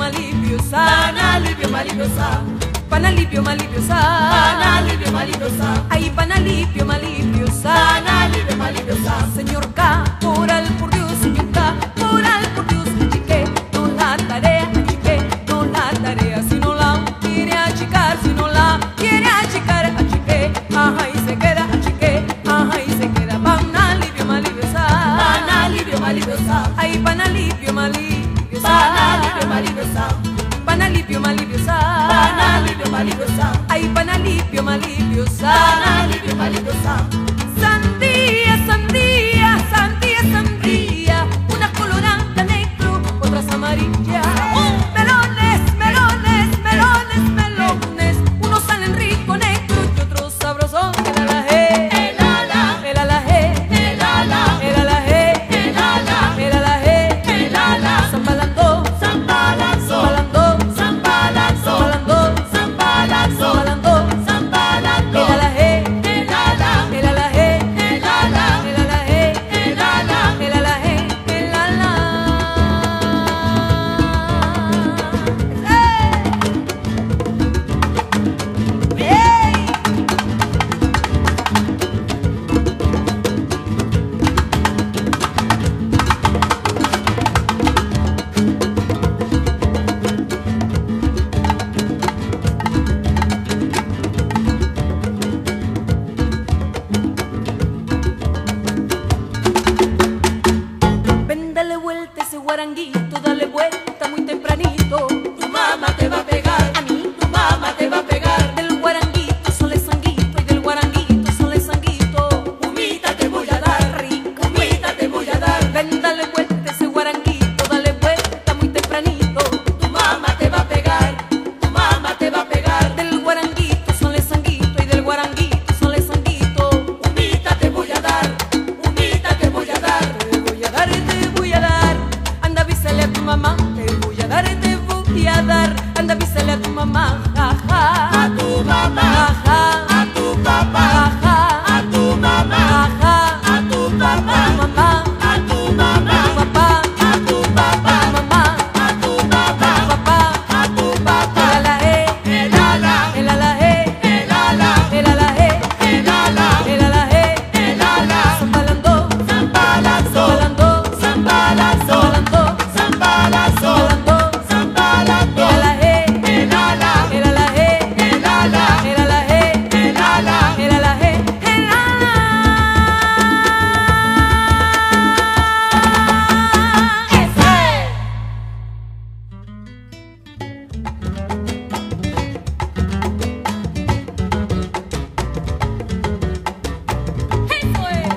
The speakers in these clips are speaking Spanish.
malivio sa, Panalivio malivio sa, panalivio malivio sa, panalivio malivio sa, ay panalivio malivio sa, panalivio malivio sa. Señor caporal, por Dios, señor caporal, por Dios, achique, no la tarea, achique, no la tarea, si no la quiere achicar, si no la quiere achicar, achique, ajá y se queda, achique, ajá y se queda, panalivio malivio sa, Panalivio malivio sa, ay panalivio malivio sa, panalivio malivio sa, panalivio malivio sa, panalivio malivio sa, ay panalivio malivio sa, panalivio malivio sa. sandía, sandía, sandía, sandía, una colorada negro, otras amarillas, melones, melones, melones, melones, unos salen rico negro y otros sabrosos, el alajé, El ala, el alajé, el ala, el alajé, el ala, el alajé, el ala. zambalando, Zambalazo, zambalando, zambalazo, zambalando, zambalazo, zambalando, zambalando. el alajé, El ala, el alajé, el ala, el alajé, el ala. el alajé, el ala. ¡Ey! Ven, dale vuelta ese guaranguito, dale vuelta muy tempranito. Tu mamá te va a pegar, A mí, tu mamá te va a pegar. del guaranguito sole sanguito y del guaranguito sole sanguito. Humita te voy a dar, Rico, humita te voy a dar. ven, dale vuelta ese guaranguito, dale vuelta muy tempranito. Tu mamá te va a pegar, tu mamá te va a pegar. Del guaranguito sole sanguito y del guaranguito sole sanguito. Humita te voy a dar, humita te voy a dar. Te voy a dar, te voy a dar. Anda, avísale a tu mamá. Te voy a dar, te voy a dar. Anda, avísale a tu mamá. Ajá, A tu mamá, ajá, a tu papá, ajá, a tu mamá, ajá. a tu Tu papá, mamá, a tu mamá, tu papá, a tu tu papá, mamá, a tu tu papá, papá. a tu El papá. alajé, El ala, el alajé, el ala, el alajé, el ala, el alajé. el ala. Zambalando, Zambalazo, zambalando, zambalazo, zambalando, zambalazo, zambalando. zambalazo. El alajé, El ala, el alajé, el ala, el alajé, el ala. el alajé, el ala. ¡Eso es! Eso es.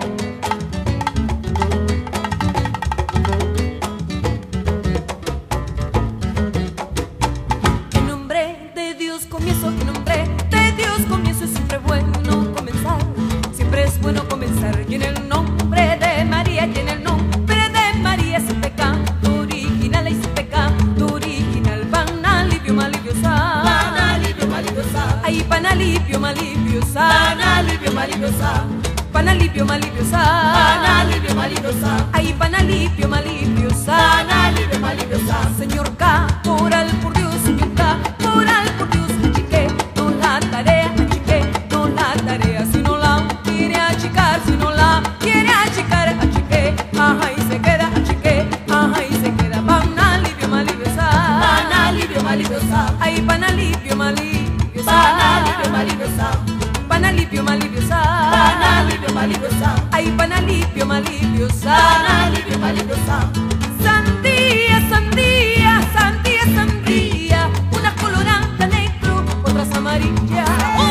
En nombre de Dios comienzo, en nombre de Dios comienzo, es siempre bueno comenzar, siempre es bueno comenzar. Y en el nombre de María, y en el nombre de María, sin pecado original y sin pecado original. Panalivio malivio sa, Panalivio malivio sa, ay panalivio malivio sa, panalivio malivio sa, panalivio malivio sa, panalivio malivio sa, ay panalivio malivio sa. panalivio malivio sa. Señor caporal, por Dios, señor caporal, por Dios, achique, no la tarea, achique, no la tarea, si no la quiere achicar, si no la quiere achicar, achique, ajá y se queda, achique, ajá y se queda, panalivio malivio sa, Panalivio malivio sa, ay panalivio malivio sa, panalivio malivio sa, panalivio malivio sa, panalivio malivio sa, ay panalivio malivio sa, panalivio malivio sa. sandía, sandía, sandía, sandía, una colorada negro, otras amarillas.